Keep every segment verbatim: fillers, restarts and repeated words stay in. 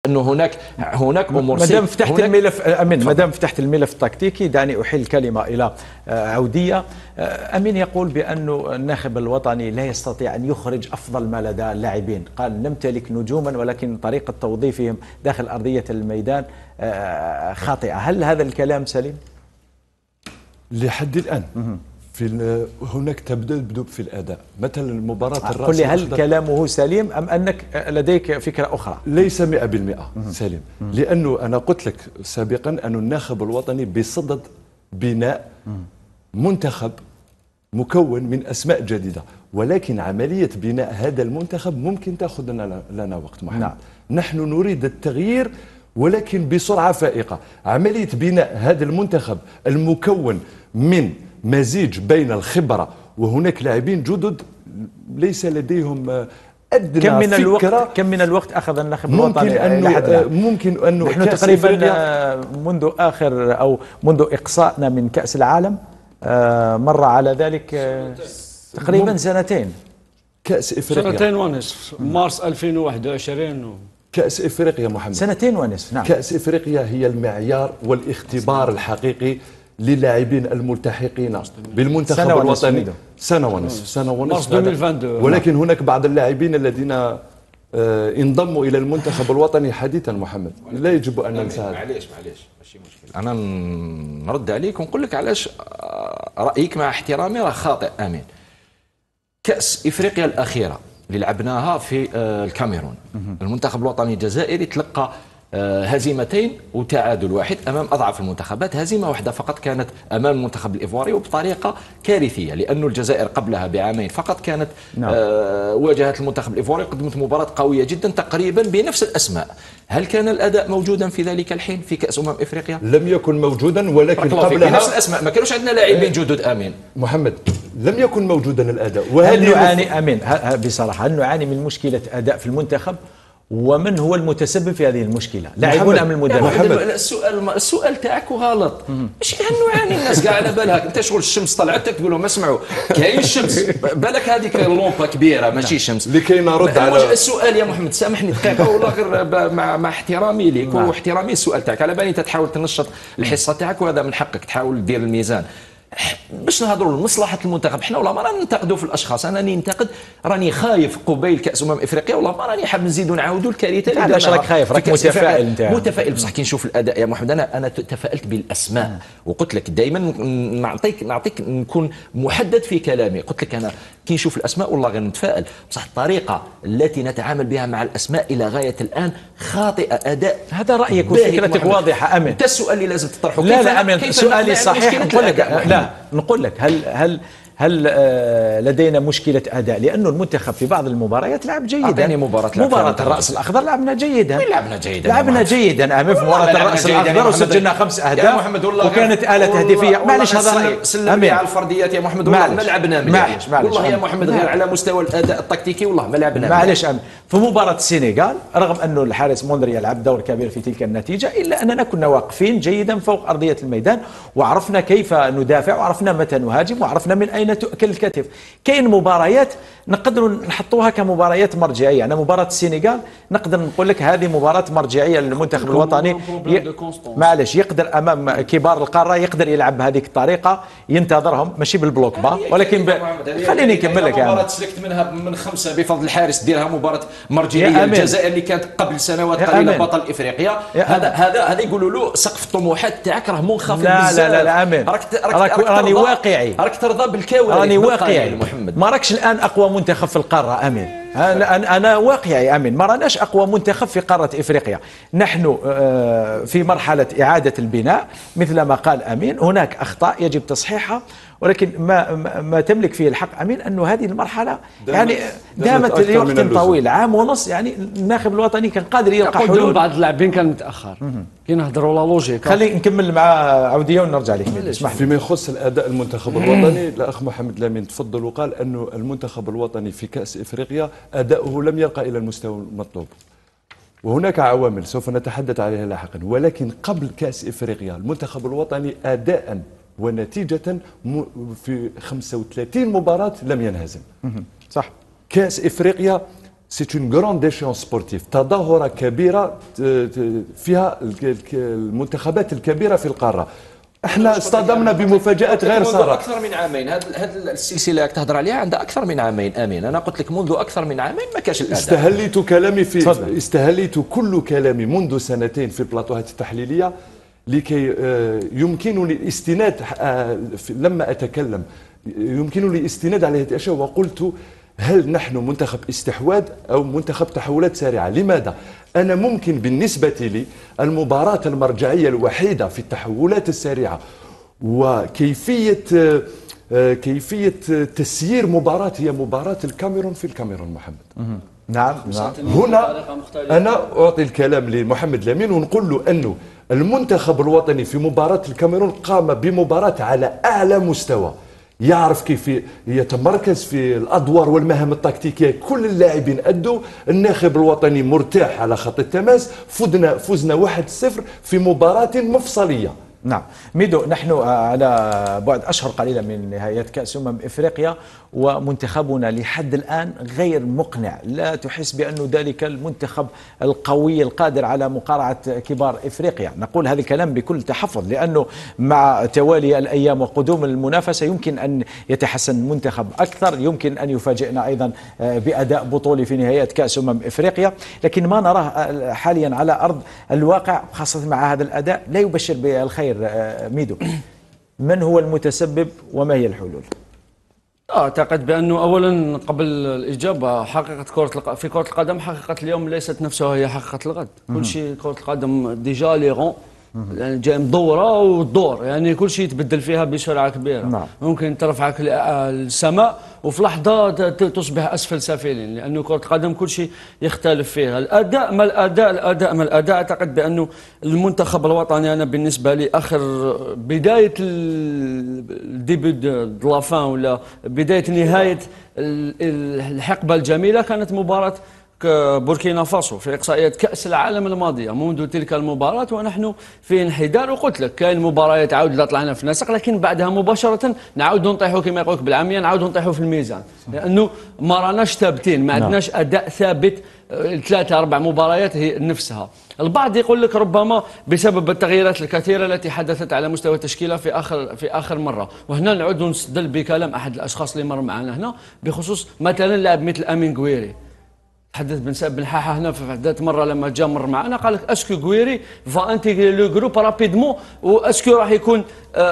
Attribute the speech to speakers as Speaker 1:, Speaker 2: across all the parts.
Speaker 1: انه هناك هناك امور.
Speaker 2: ما دام فتحت الملف امين، ما دام فتحت الملف التكتيكي دعني احيل كلمه الى عوديه. امين يقول بانه الناخب الوطني لا يستطيع ان يخرج افضل ما لدى اللاعبين، قال نمتلك نجوما ولكن طريقه توظيفهم داخل ارضيه الميدان خاطئه، هل هذا الكلام سليم؟
Speaker 3: لحد الان في هناك تبدل في الاداء، مثلا المباراه الراس
Speaker 2: قل لي هل كلامه سليم ام انك لديك فكره اخرى؟
Speaker 3: ليس مئة بالمئة سليم، لانه انا قلت لك سابقا ان الناخب الوطني بصدد بناء منتخب مكون من اسماء جديده، ولكن عمليه بناء هذا المنتخب ممكن تاخذ لنا لنا وقت محمد. نعم. نحن نريد التغيير ولكن بسرعه فائقه. عمليه بناء هذا المنتخب المكون من مزيج بين الخبرة وهناك لاعبين جدد ليس لديهم أدنى
Speaker 2: كم من
Speaker 3: فكرة.
Speaker 2: الوقت كم من الوقت أخذ الناخب الوطني
Speaker 3: أنه ممكن أنه
Speaker 2: نحن تقريبا منذ آخر أو منذ إقصائنا من كأس العالم مر على ذلك تقريبا سنتين.
Speaker 3: كأس إفريقيا
Speaker 4: سنتين ونصف، مارس ألفين وواحد وعشرين و...
Speaker 3: كأس إفريقيا محمد
Speaker 2: سنتين ونصف. نعم.
Speaker 3: كأس إفريقيا هي المعيار والاختبار الحقيقي للاعبين الملتحقين بالمنتخب
Speaker 2: سنة
Speaker 3: الوطني. سنة ونصف سنة ونصف ولكن هناك بعض اللاعبين الذين آه انضموا إلى المنتخب الوطني حديثا محمد، لا يجب أن ننسى هذا.
Speaker 1: معليش معليش ماشي مشكل، أنا نرد عليك ونقول لك علاش رأيك مع احترامي راه خاطئ. آمين، كأس إفريقيا الأخيرة اللي لعبناها في آه الكاميرون، المنتخب الوطني الجزائري تلقى هزيمتين وتعادل واحد امام اضعف المنتخبات، هزيمه واحده فقط كانت امام المنتخب الايفواري وبطريقه كارثيه، لانه الجزائر قبلها بعامين فقط كانت نعم. آه واجهت المنتخب الايفواري وقدمت مباراه قويه جدا تقريبا بنفس الاسماء. هل كان الاداء موجودا في ذلك الحين في كاس امم افريقيا؟
Speaker 3: لم يكن موجودا، ولكن قبلها
Speaker 1: بنفس الاسماء ما كانوش عندنا لاعبين جدد. امين
Speaker 3: محمد، لم يكن موجودا الاداء.
Speaker 2: وهل نعاني امين بصراحه هل نعاني من مشكله اداء في المنتخب؟ ومن هو المتسبب في هذه المشكله؟ لاعبون ام المدرب؟
Speaker 1: السؤال السؤال تاعك غلط، ماشي نعاني الناس كاع على بالها انت شغل الشمس طلعت تقول لهم اسمعوا كاين الشمس بالك هذيك اللومبا كبيره ماشي شمس.
Speaker 3: لكي نرد على
Speaker 1: السؤال يا محمد سامحني دقيقه والله غير مع, مع احترامي ليك واحترامي السؤال تاعك، على بالي انت تحاول تنشط الحصه تاعك وهذا من حقك تحاول دير الميزان باش نهضروا لمصلحه المنتخب. حنا والله ما راني ننتقدوا في الاشخاص، انا راني ننتقد راني خايف قبيل كاس امم افريقيا، والله ما راني حاب نزيدوا نعاودوا الكارثه اللي
Speaker 2: علاش راك خايف؟ راك متفائل انت؟
Speaker 1: متفائل بصح كي نشوف الاداء يا محمد انا انا تفائلت بالاسماء وقلت لك دائما نعطيك نعطيك نكون محدد في كلامي. قلت لك انا كي نشوف الاسماء والله غير نتفائل، بصح الطريقه التي نتعامل بها مع الاسماء الى غايه الان خاطئه. اداء
Speaker 2: هذا رايك وفكرتك واضحه. امين،
Speaker 1: انت السؤال اللي لازم تطرحه
Speaker 2: لا لا امين سؤالي صحيح. نقول لك لا نقول لك هل هل هل لدينا مشكلة أداء؟ لأنه المنتخب في بعض المباريات لعب جيدا.
Speaker 1: مباراة
Speaker 2: مباراة الرأس الأخضر لعبنا جيدا.
Speaker 1: وين لعبنا جيدا؟
Speaker 2: لعبنا جيدا أمام في مباراة الرأس الأخضر وسجلنا خمس أهداف وكانت آلة تهديفية. معلش هذا رأيي.
Speaker 1: سلم لي على الفرديات يا محمد، والله ما لعبنا
Speaker 2: معلش معلش
Speaker 1: والله يا محمد غير على مستوى الأداء التكتيكي والله ما لعبنا.
Speaker 2: معلش أمين، في مباراة السنغال رغم أنه الحارس موندري يلعب دور كبير في تلك النتيجة إلا أننا كنا واقفين جيدا فوق أرضية الميدان وعرفنا كيف ندافع وعرفنا متى نهاجم وعرفنا من أين تؤكل الكتف. كاين مباريات نقدروا نحطوها كمباريات مرجعيه، يعني مباراه السنغال نقدر نقول لك هذه مباراه مرجعيه للمنتخب الوطني. ي... معلش يقدر امام كبار القاره يقدر يلعب بهذيك الطريقه ينتظرهم ماشي بالبلوك با، ولكن ب... خليني نكمل لك.
Speaker 1: مباراه سلكت منها من خمسه بفضل الحارس ديرها مباراه مرجعيه للجزائر اللي كانت قبل سنوات قليله بطل افريقيا. هذا هذا هذا يقولوا له سقف الطموحات تاعك راه منخفض بزاف.
Speaker 2: لا لا لا امين، راك راني واقعي،
Speaker 1: راك ترضى بالكوارث.
Speaker 2: راني واقعي ما راكش الان اقوى منتخب في القاره. امين انا انا واقعي. امين ما راناش اقوى منتخب في قاره افريقيا، نحن في مرحله اعاده البناء مثل ما قال امين. هناك اخطاء يجب تصحيحها، ولكن ما ما تملك فيه الحق امين انه هذه المرحله يعني دامت لوقت طويل عام ونص، يعني الناخب الوطني كان قادر يلقى حلول.
Speaker 4: بعض اللاعبين كان متاخر كي نهضروا لا لوجيك.
Speaker 2: خلي نكمل مع عوديه ونرجع لك. اسمح لي.
Speaker 3: فيما يخص الاداء المنتخب الوطني الاخ محمد لامين تفضل وقال انه المنتخب الوطني في كاس افريقيا اداؤه لم يرقى الى المستوى المطلوب، وهناك عوامل سوف نتحدث عليها لاحقا. ولكن قبل كاس افريقيا المنتخب الوطني اداء ونتيجة في خمسة وثلاثين مباراة لم ينهزم.
Speaker 2: صح.
Speaker 3: كأس إفريقيا سيت اون غراند ايشونس سبورتيف، تظاهره كبيره فيها المنتخبات الكبيره في القاره. احنا اصطدمنا بمفاجات غير ساره.
Speaker 1: اكثر من عامين هذه هذه السلسله اللي تهضر عليها عندها اكثر من عامين امين. انا قلت لك منذ اكثر من عامين ما كاش الاداء.
Speaker 3: استهليت كلامي في فضل. استهليت كل كلامي منذ سنتين في البلاطوهات التحليليه لكي يمكنني الاستناد لما اتكلم يمكنني الاستناد على هذه الاشياء، وقلت هل نحن منتخب استحواذ أو منتخب تحولات سريعة؟ لماذا؟ أنا ممكن بالنسبة لي المباراة المرجعية الوحيدة في التحولات السريعة وكيفية كيفية تسيير مباراة هي مباراة الكاميرون في الكاميرون. محمد
Speaker 2: نعم نعم.
Speaker 3: هنا أنا أعطي الكلام لمحمد لامين ونقول له أنه المنتخب الوطني في مباراة الكاميرون قام بمباراة على أعلى مستوى، يعرف كيف يتمركز في الادوار والمهام التكتيكيه، كل اللاعبين ادوا، الناخب الوطني مرتاح على خط التماس، فزنا فزنا واحد صفر في مباراه مفصليه.
Speaker 2: نعم ميدو، نحن على بعد أشهر قليلة من نهاية كأس أمم إفريقيا ومنتخبنا لحد الآن غير مقنع، لا تحس بأنه ذلك المنتخب القوي القادر على مقارعة كبار إفريقيا. نقول هذا الكلام بكل تحفظ لأنه مع توالي الأيام وقدوم المنافسة يمكن أن يتحسن المنتخب أكثر، يمكن أن يفاجئنا أيضا بأداء بطولي في نهاية كأس أمم إفريقيا، لكن ما نراه حاليا على أرض الواقع خاصة مع هذا الأداء لا يبشر بالخير. ميدو، من هو المتسبب وما هي الحلول؟
Speaker 4: اعتقد بانه اولا قبل الاجابه حقيقه كره الق... في كره القدم حقيقه اليوم ليست نفسها هي حقيقه الغد. كل شيء كره القدم ديجا لي غون يعني جاي مدوره والدور، يعني كل شيء يتبدل فيها بسرعه كبيره. نعم. ممكن ترفعك للسماء وفي لحظه تصبح اسفل سافلين، لانه كره القدم كل شيء يختلف فيها. الاداء ما الاداء الاداء ما الاداء. اعتقد بانه المنتخب الوطني انا بالنسبه لي اخر بدايه الديبي دو لافان ولا بدايه نهايه الحقبه الجميله كانت مباراه بوركينا فاسو في إقصائيات كأس العالم الماضية. منذ تلك المباراة ونحن في انحدار، وقلت لك كاين مباريات عاود لا طلعنا في نسق، لكن بعدها مباشرة نعاودوا نطيحوا كما يقولك بالعامية، نعاودوا نطيحوا في الميزان، لأنه ما راناش ثابتين، ما عندناش أداء ثابت. ثلاثة أربع مباريات هي نفسها. البعض يقول لك ربما بسبب التغييرات الكثيرة التي حدثت على مستوى التشكيلة في آخر في آخر مرة، وهنا نعود نستدل بكلام أحد الأشخاص اللي مر معنا هنا بخصوص مثلا لاعب مثل أمين غويري. تحدث بن ساب بن حاحه هنا في ذات مره لما جا مر معنا قال لك اسكو غويري فا انتيغري لو جروب رابيدمون واسكو راح يكون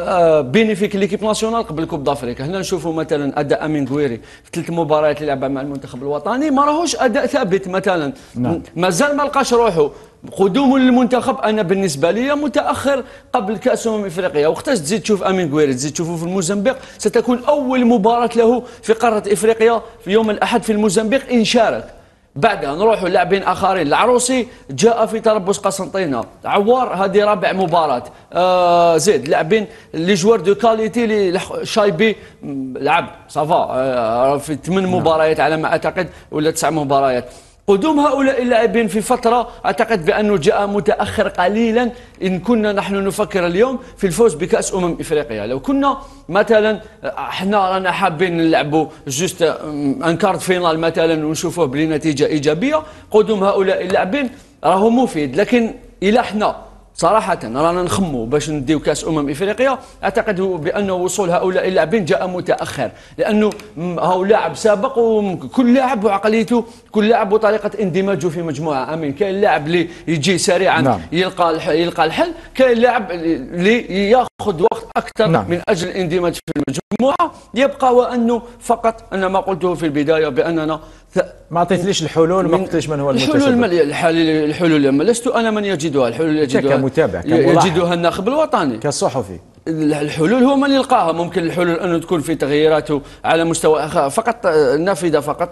Speaker 4: بينيفيك ليكيب ناسيونال قبل كوب دافريكا. هنا نشوفوا مثلا اداء امين غويري في ثلاث مباريات اللي لعبها مع المنتخب الوطني ما راهوش اداء ثابت مثلا. نعم. مازال ما لقاش روحه. قدومه للمنتخب انا بالنسبه لي متاخر قبل كاس امم افريقيا، وقتاش تزيد تشوف امين غويري تزيد تشوفه في الموزمبيق، ستكون اول مباراه له في قاره افريقيا في يوم الاحد في الموزمبيق ان شارك. بعدها نروحوا لاعبين اخرين. العروسي جاء في تربص قسنطينه، عوار هذه رابع مباراه. آه زيد لاعبين لي جوار دو كاليتي اللي شايبي لعب صافا آه في ثمان مباريات على ما اعتقد ولا تسع مباريات. قدوم هؤلاء اللاعبين في فترة أعتقد بأنه جاء متأخر قليلا إن كنا نحن نفكر اليوم في الفوز بكأس أمم إفريقيا. لو كنا مثلا احنا رانا حابين نلعبوا جوست ان كارت فينال مثلا ونشوفوه بنتيجة إيجابية، قدوم هؤلاء اللاعبين راهو مفيد، لكن إلى احنا صراحة رانا نخمو باش نديو كاس أمم إفريقيا، أعتقد بأنه وصول هؤلاء اللاعبين جاء متأخر، لأنه هو لاعب سابق وكل لاعب وعقليته، كل لاعب وطريقة اندماجه في مجموعة. أمين كاين لاعب اللي يجي سريعا. نعم. يلقى الحل يلقى الحل، كاين لاعب اللي ياخذ وقت أكثر. نعم. من أجل الاندماج في المجموعة. يبقى وأنه فقط أنا ما قلته في البداية بأننا
Speaker 2: ما اعطيتليش الحلول وما قلتليش من هو المتسبب.
Speaker 4: الحلول الحلول لست انا من يجدها، الحلول يجدها
Speaker 2: كمتابع
Speaker 4: يجدها الناخب الوطني
Speaker 2: كصحفي.
Speaker 4: الحلول هو من يلقاها. ممكن الحلول أن تكون في تغييراته على مستوى فقط نافذة فقط.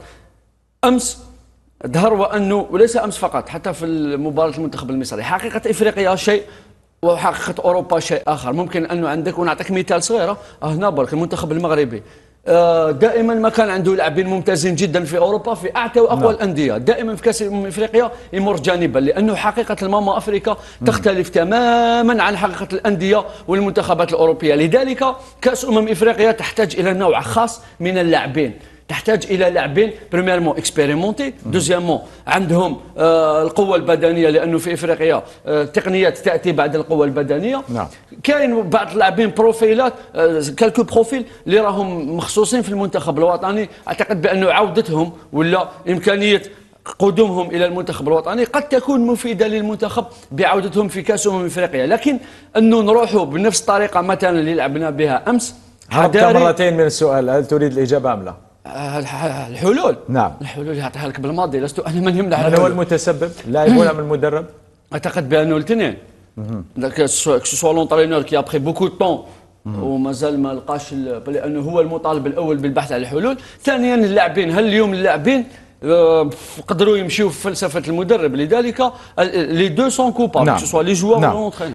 Speaker 4: أمس ظهر وأنه وليس أمس فقط، حتى في مباراة المنتخب المصري حقيقة إفريقيا شيء وحقيقة أوروبا شيء آخر. ممكن أنه عندك ونعطيك مثال صغيرة هنا برك المنتخب المغربي دائما ما كان عنده لاعبين ممتازين جدا في اوروبا في اعتى واقوى. نعم. الانديه دائما في كاس امم افريقيا يمر جانبا، لانه حقيقه الماما افريقيا تختلف تماما عن حقيقه الانديه والمنتخبات الاوروبيه. لذلك كاس امم افريقيا تحتاج الى نوع خاص من اللاعبين تحتاج الى لاعبين بريميرمون اكسبيريمونتي، دوزيامون عندهم آه القوه البدنيه، لانه في افريقيا آه التقنيات تاتي بعد القوه البدنيه.
Speaker 2: نعم.
Speaker 4: كاين بعض اللاعبين بروفيلات آه كالكو بروفيل اللي راهم مخصوصين في المنتخب الوطني، اعتقد بانه عودتهم ولا امكانيه قدومهم الى المنتخب الوطني قد تكون مفيده للمنتخب بعودتهم في كاس امم افريقيا، لكن انه نروحوا بنفس الطريقه مثلا اللي لعبنا بها امس.
Speaker 2: حربت مرتين من السؤال، هل تريد الاجابه ام لا؟
Speaker 4: الحلول،
Speaker 2: نعم
Speaker 4: الحلول يعطيها لك بالماضي، لست انا من يمنع
Speaker 2: من
Speaker 4: الحلول.
Speaker 2: هو المتسبب؟ اللاعب ولا من المدرب؟
Speaker 4: اعتقد بانه الاثنين، كو سوا لونترينور كي ابخي بوكو طون ومازال ما لقاش، لانه هو المطالب الاول بالبحث عن الحلول. ثانيا اللاعبين، هل اليوم اللاعبين قدروا يمشيوا في فلسفه المدرب؟ لذلك لي دو سون كوبابل، سوا لي جوار
Speaker 2: نعم.
Speaker 4: والونترينور.